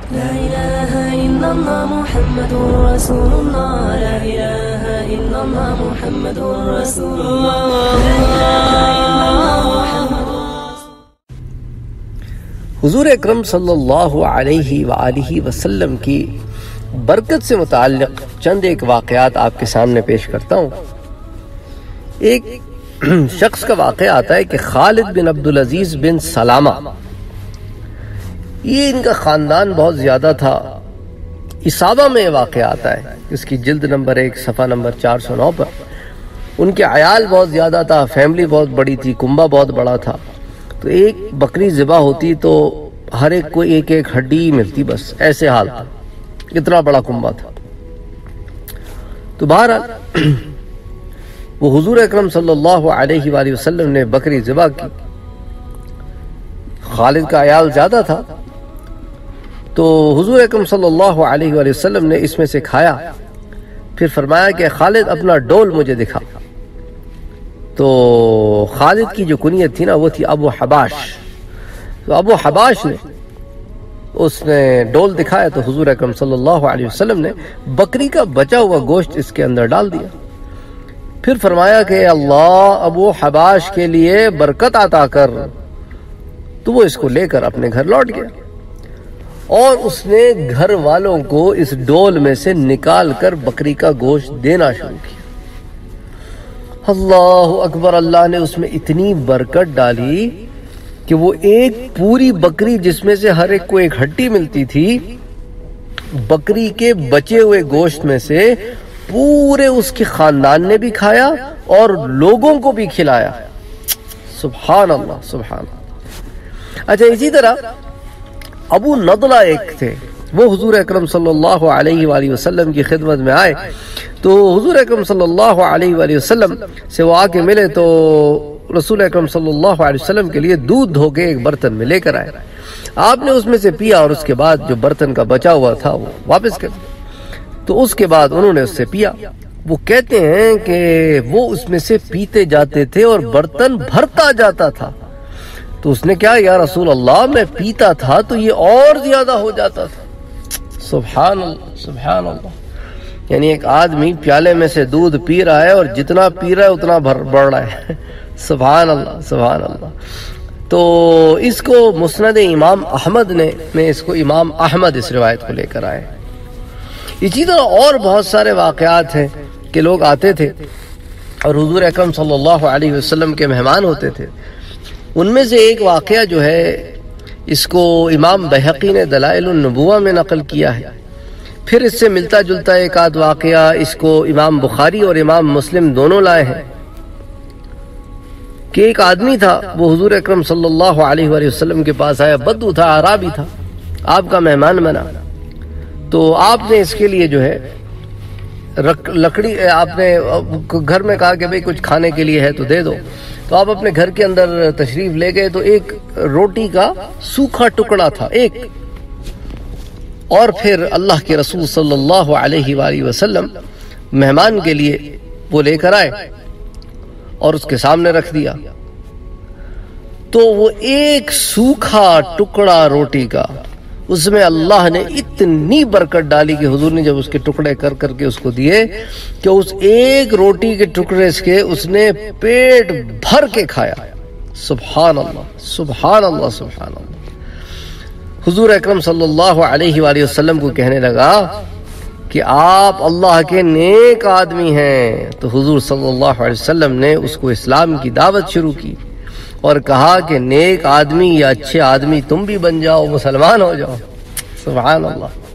لا إله إلا الله محمد رسول الله لا إله إلا الله محمد رسول الله لا إله إلا الله محمد حضور اکرم صلی اللہ علیہ وآلہ وسلم کی برکت سے متعلق چند ایک واقعات آپ کے سامنے پیش کرتا ہوں۔ ایک شخص کا واقعہ آتا ہے کہ خالد بن عبدالعزیز بن سلامہ، یہ ان کا خاندان بہت زیادہ تھا۔ اصابہ میں یہ واقعہ آتا ہے، اس کی جلد نمبر 1 صفحہ نمبر 409 پر۔ ان کے عیال بہت زیادہ تھا، فیملی بہت بڑی تھی، کنبہ بہت بڑا تھا۔ تو ایک بکری ذبح ہوتی تو ہر ایک کو ایک ایک ہڈی ملتی، بس ایسے حال تھا، اتنا بڑا کنبہ تھا۔ تو بہرحال وہ حضور اکرم صلی اللہ علیہ وآلہ وسلم نے بکری ذبح کی۔ خالد کا عیال زیادہ تھا، تو حضور اکرم صلی اللہ علیہ وآلہ وسلم نے اس میں سے کھایا، پھر فرمایا کہ خالد اپنا ڈول مجھے دکھا۔ تو خالد کی جو کنیت تھی نا وہ تھی ابو حباش۔ تو ابو حباش نے اس نے ڈول دکھایا تو حضور اکرم صلی اللہ علیہ وسلم نے بکری کا بچا ہوا گوشت اس کے اندر ڈال دیا۔ پھر فرمایا کہ اللہ ابو حباش کے لیے برکت عطا کر۔ تو وہ اس کو لے کر اپنے گھر لوٹ گیا اور اس نے گھر والوں کو اس ڈول میں سے نکال کر بکری کا گوشت دینا شروع کیا۔ اللہ اکبر، اللہ نے اس میں اتنی برکت ڈالی کہ وہ ایک پوری بکری جس میں سے ہر ایک کو ایک ہڈی ملتی تھی، بکری کے بچے ہوئے گوشت میں سے پورے اس کے خاندان نے بھی کھایا اور لوگوں کو بھی کھلایا۔ سبحان اللہ سبحان اللہ۔ اچھا، اسی طرح ابو نضلہ ایک تھے، وہ حضور اکرم صلی اللہ علیہ وآلہ وسلم کی خدمت میں آئے۔ تو حضور اکرم صلی اللہ علیہ وآلہ وسلم سے وہ آ کے ملے تو رسول اکرم صلی اللہ علیہ وسلم کے لیے دودھ دھو کے ایک برتن میں لے کر آئے۔ آپ نے اس میں سے پیا اور اس کے بعد جو برتن کا بچا ہوا تھا وہ واپس کر دیا۔ تو اس کے بعد انہوں نے اس سے پیا۔ وہ کہتے ہیں کہ وہ اس میں سے پیتے جاتے تھے اور برتن بھرتا جاتا تھا۔ تو اس نے کہا یا رسول اللہ، میں پیتا تھا تو یہ اور زیادہ ہو جاتا تھا۔ سبحان اللہ سبحان اللہ۔ یعنی ایک آدمی پیالے میں سے دودھ پی رہا ہے اور جتنا پی رہا ہے اتنا بڑھ رہا ہے۔ سبحان اللہ سبحان اللہ۔ تو اس کو مسند امام احمد میں اس کو امام احمد اس روایت کو لے کر آئے۔ اسی طرح اور بہت سارے واقعات ہیں کہ لوگ آتے تھے اور حضور اکرم صلی اللہ علیہ وسلم کے مہمان ہوتے تھے۔ ان میں سے ایک واقعہ جو ہے اس کو امام بہقی نے دلائل النبوہ میں نقل کیا ہے۔ پھر اس سے ملتا جلتا ایک آدھ واقعہ اس کو امام بخاری اور امام مسلم دونوں لائے ہیں کہ ایک آدمی تھا، وہ حضور اکرم صلی اللہ علیہ وآلہ وسلم کے پاس آیا، بدو تھا، عرابی تھا، آپ کا مہمان بنا۔ تو آپ نے اس کے لیے جو ہے لکڑی، آپ نے گھر میں کہا کہ بھئی کچھ کھانے کے لیے ہے تو دے دو۔ تو آپ اپنے گھر کے اندر تشریف لے گئے تو ایک روٹی کا سوکھا ٹکڑا تھا ایک، اور پھر اللہ کے رسول صلی اللہ علیہ وآلہ وسلم مہمان کے لیے وہ لے کر آئے اور اس کے سامنے رکھ دیا۔ تو وہ ایک سوکھا ٹکڑا روٹی کا، اس میں اللہ نے اتنی برکت ڈالی کہ حضور نے جب اس کے ٹکڑے کر کر کے اس کو دیے کہ اس ایک روٹی کے ٹکڑے کے اس نے پیٹ بھر کے کھایا۔ سبحان اللہ سبحان اللہ سبحان اللہ۔ حضور اکرم صلی اللہ علیہ وآلہ وسلم کو کہنے لگا کہ آپ اللہ کے نیک آدمی ہیں۔ تو حضور صلی اللہ علیہ وسلم نے اس کو اسلام کی دعوت شروع کی اور کہا کہ نیک آدمی یا اچھے آدمی تم بھی بن جاؤ، مسلمان ہو جاؤ۔ سبحان اللہ۔